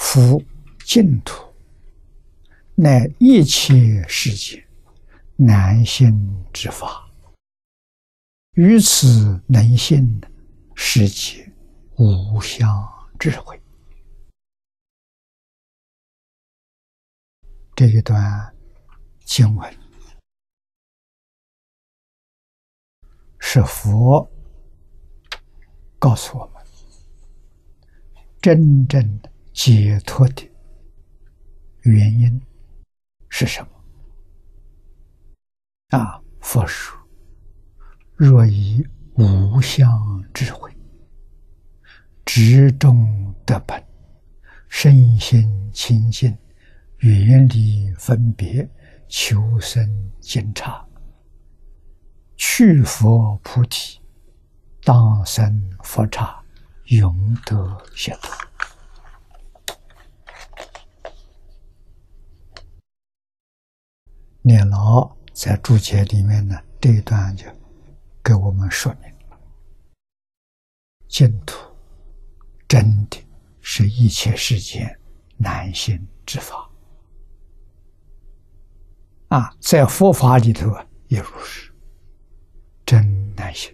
夫净土，乃一切世界难信之法，于此能信，世界无相智慧。这一段经文是佛告诉我们真正解脱的原因是什么？佛说：若以无相智慧，执中得本，身心清净，远离分别，求生净察，去佛菩提，当生佛刹，永得解脱。念老在注解里面呢，这一段就给我们说明了，净土真的是一切世间难信之法。在佛法里头也如是，真难信。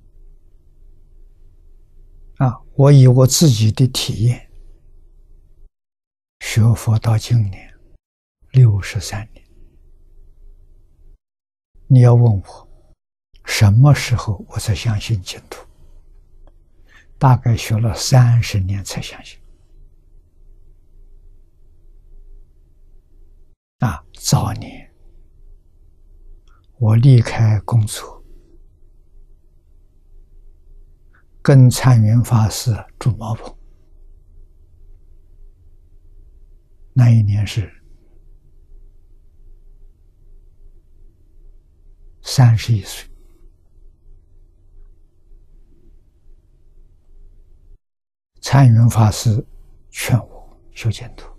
我以我自己的体验，学佛到今年63年，你要问我什么时候我才相信净土，大概学了30年才相信。早年我离开工作，跟参云法师住茅棚，那一年是31岁。参云法师劝我修净土，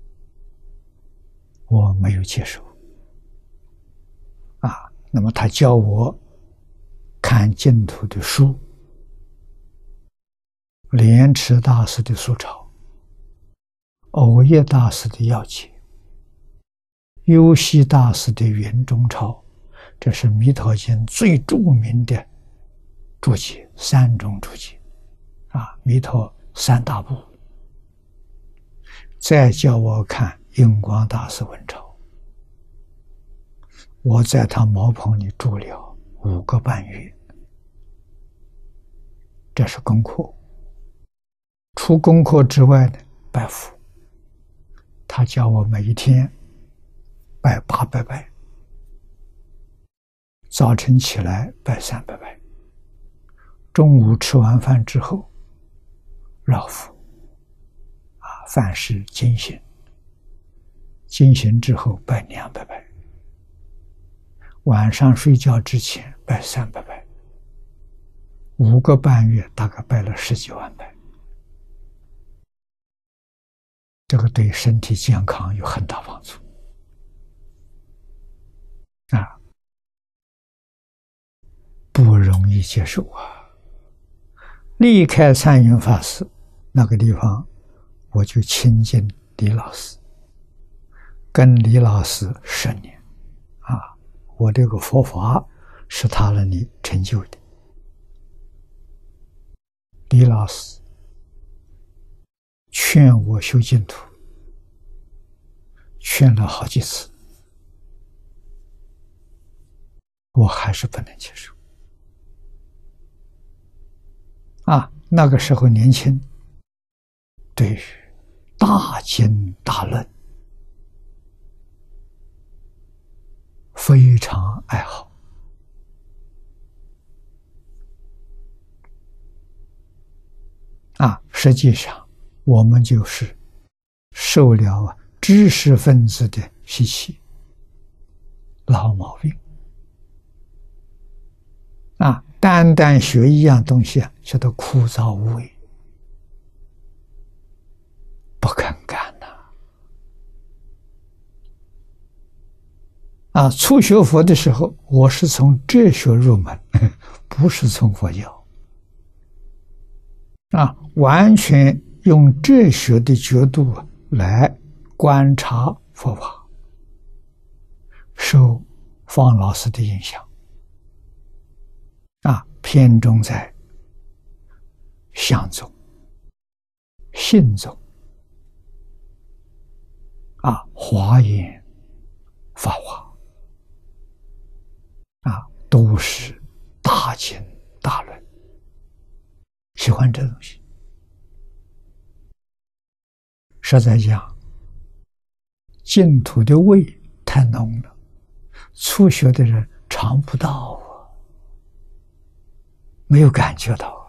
我没有接受。那么他教我看净土的书，莲池大师的疏钞，藕叶大师的要解，幽溪大师的圆中钞，这是弥陀经最著名的注解，3种注解弥陀3大部。再叫我看印光大师文钞，我在他茅棚里住了5个半月，这是功课。除功课之外呢，拜佛，他叫我每一天拜800拜，早晨起来拜300拜，中午吃完饭之后绕佛，饭是精行，精行之后拜200拜，晚上睡觉之前拜300拜，5个半月大概拜了10几万拜。这个对身体健康有很大帮助不容易接受离开参云法师那个地方，我就亲近李老师，跟李老师10年我这个佛法是他那里成就的。李老师劝我修净土，劝了好几次，我还是不能接受。那个时候年轻，对于大经大论非常爱好。实际上我们就是受了知识分子的习气，老毛病单单学一样东西觉得枯燥无味，不肯干初学佛的时候，我是从哲学入门，不是从佛教完全用哲学的角度来观察佛法，受方老师的影响，偏重在相宗、信宗、华严、法华，都是大经大论，喜欢这东西。实在讲，净土的味太浓了，初学的人尝不到没有感觉到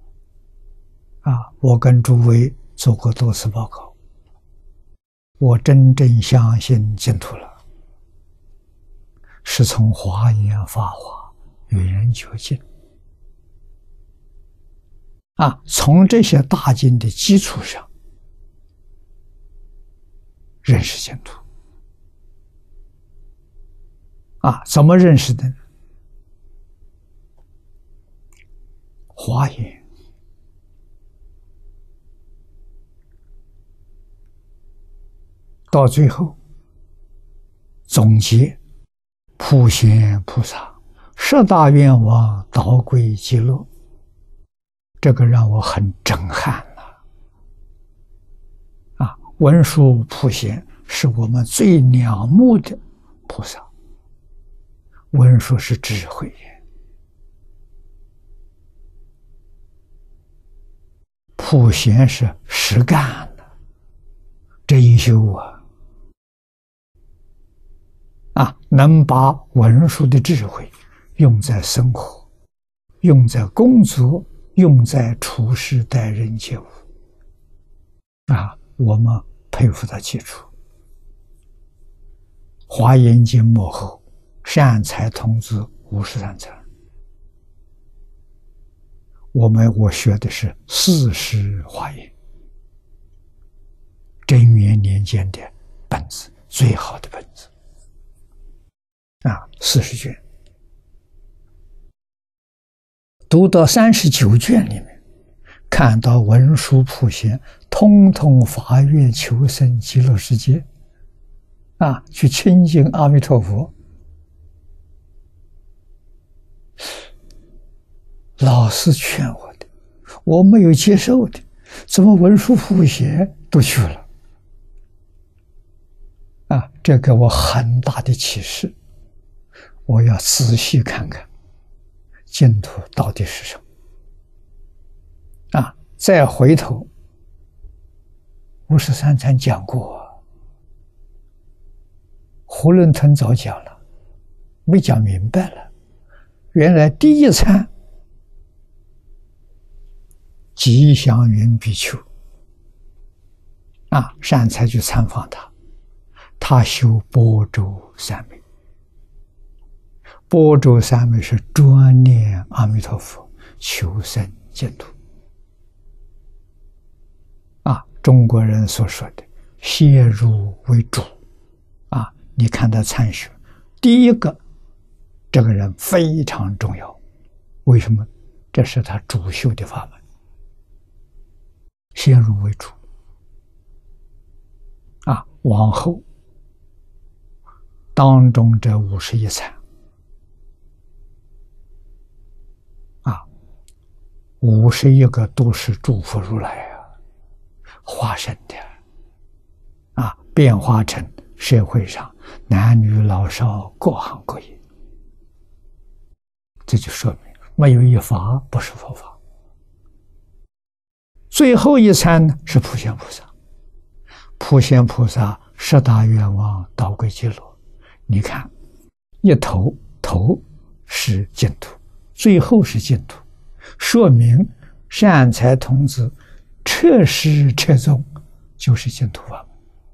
我跟诸位做过多次报告，我真正相信净土了，是从华严法华与人究竟从这些大经的基础上认识净土怎么认识的呢？华严到最后总结普贤菩萨十大愿望导归极乐，这个让我很震撼文殊普贤是我们最仰慕的菩萨，文殊是智慧，普贤是实干的真修能把文殊的智慧用在生活，用在工作，用在处事待人接物我们佩服他基础。华严经末后善财童子53参，我学的是四师华严，贞元年间的本子，最好的本子40卷，读到39卷里面，看到文殊普贤通通发愿求生极乐世界去亲近阿弥陀佛。老师劝我的，我没有接受的，怎么文殊普贤都去了这给我很大的启示，我要仔细看看净土到底是什么再回头53参讲过，囫囵吞早讲了，没讲明白了。原来第一参吉祥云比丘善财去参访他修般舟三昧，般舟三昧是专念阿弥陀佛求生净土中国人所说的先入为主你看他参学，第一个这个人非常重要，为什么？这是他主修的法门，先入为主往后当中这51参51个都是诸佛如来化身的变化成社会上男女老少各行各业，这就说明没有一法不是佛法。最后一参呢是普贤菩萨，普贤菩萨十大愿望导归极乐，你看一头是净土，最后是净土，说明善财童子彻师彻宗就是净土法门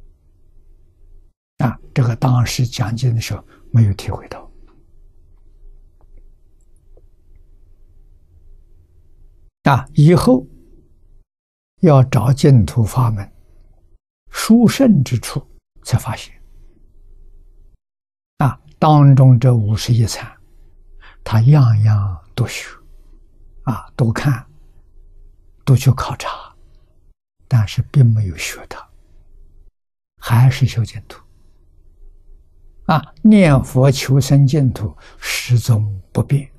这个当时讲经的时候没有体会到以后要找净土法门殊胜之处才发现当中这51参他样样都学都看都去考察，但是并没有学它还是修净土啊！念佛求生净土始终不变。